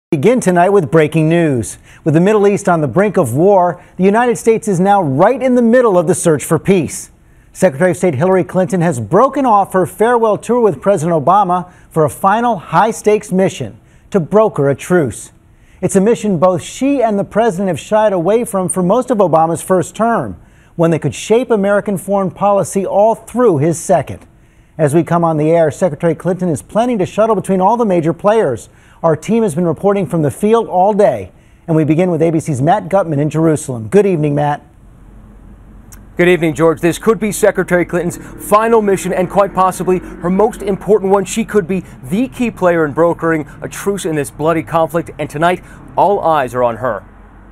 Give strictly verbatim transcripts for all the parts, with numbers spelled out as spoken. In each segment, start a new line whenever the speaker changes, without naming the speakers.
Begin tonight with breaking news. With the Middle East on the brink of war, the United States is now right in the middle of the search for peace. Secretary of State Hillary Clinton has broken off her farewell tour with President Obama for a final high-stakes mission to broker a truce. It's a mission both she and the president have shied away from for most of Obama's first term, one that could shape American foreign policy all through his second. As we come on the air, Secretary Clinton is planning to shuttle between all the major players. Our team has been reporting from the field all day, and we begin with A B C's Matt Gutman in Jerusalem. Good evening, Matt.
Good evening, George. This could be Secretary Clinton's final mission and quite possibly her most important one. She could be the key player in brokering a truce in this bloody conflict, and tonight all eyes are on her.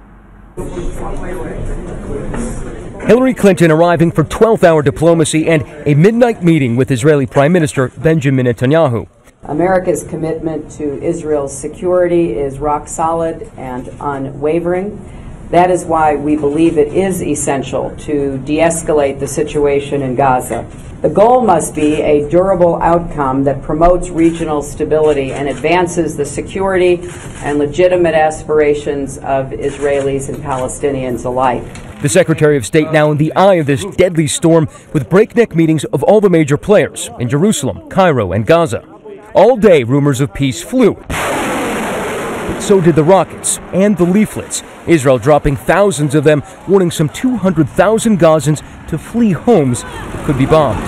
Hillary Clinton arriving for twelfth hour diplomacy and a midnight meeting with Israeli Prime Minister Benjamin Netanyahu.
America's commitment to Israel's security is rock solid and unwavering. That is why we believe it is essential to de-escalate the situation in Gaza. The goal must be a durable outcome that promotes regional stability and advances the security and legitimate aspirations of Israelis and Palestinians alike.
The Secretary of State now in the eye of this deadly storm with breakneck meetings of all the major players in Jerusalem, Cairo, and Gaza. All day, rumors of peace flew. But so did the rockets and the leaflets, Israel dropping thousands of them, warning some two hundred thousand Gazans to flee homes that could be bombed.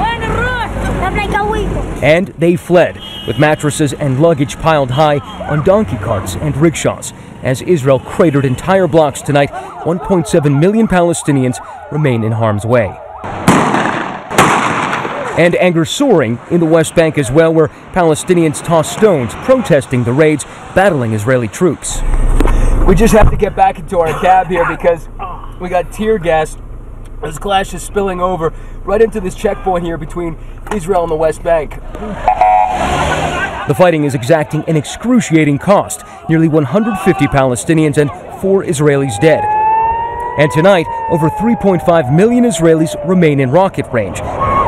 And they fled, with mattresses and luggage piled high on donkey carts and rickshaws. As Israel cratered entire blocks tonight, one point seven million Palestinians remain in harm's way. And anger soaring in the West Bank as well, where Palestinians toss stones, protesting the raids, battling Israeli troops. We just have to get back into our cab here because we got tear gas. This clash is spilling over right into this checkpoint here between Israel and the West Bank. The fighting is exacting an excruciating cost. Nearly one hundred fifty Palestinians and four Israelis dead. And tonight, over three point five million Israelis remain in rocket range,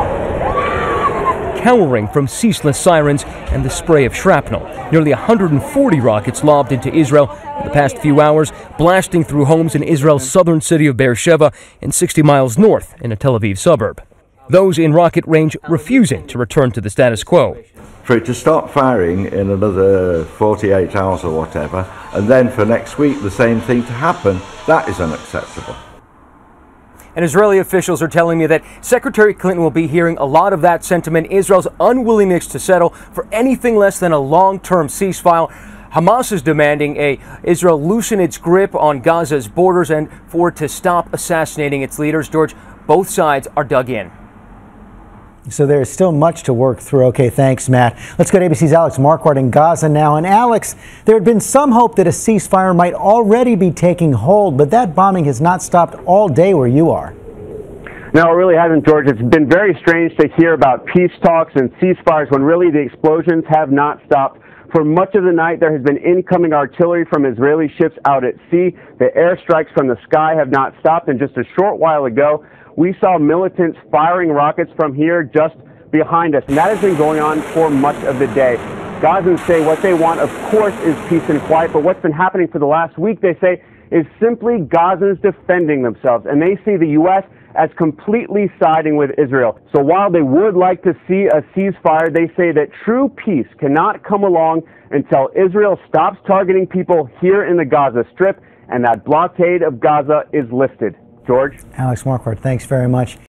cowering from ceaseless sirens and the spray of shrapnel. Nearly one hundred forty rockets lobbed into Israel in the past few hours, blasting through homes in Israel's southern city of Beersheba and sixty miles north in a Tel Aviv suburb. Those in rocket range refusing to return to the status quo.
For it to stop firing in another forty-eight hours or whatever, and then for next week the same thing to happen, that is unacceptable.
And Israeli officials are telling me that Secretary Clinton will be hearing a lot of that sentiment, Israel's unwillingness to settle for anything less than a long-term ceasefire. Hamas is demanding a Israel loosen its grip on Gaza's borders and for it to stop assassinating its leaders. George, both sides are dug in.
So there is still much to work through. Okay, thanks, Matt. Let's go to A B C's Alex Marquardt in Gaza now. And Alex, there had been some hope that a ceasefire might already be taking hold, but that bombing has not stopped all day where you are.
No, it really hasn't, George. It's been very strange to hear about peace talks and ceasefires when really the explosions have not stopped. For much of the night, there has been incoming artillery from Israeli ships out at sea. The airstrikes from the sky have not stopped, and just a short while ago, we saw militants firing rockets from here just behind us, and that has been going on for much of the day. Gazans say what they want, of course, is peace and quiet, but what's been happening for the last week, they say, is simply Gazans defending themselves, and they see the U S as completely siding with Israel. So while they would like to see a ceasefire, they say that true peace cannot come along until Israel stops targeting people here in the Gaza Strip and that blockade of Gaza is lifted. George?
Alex Marquardt, thanks very much.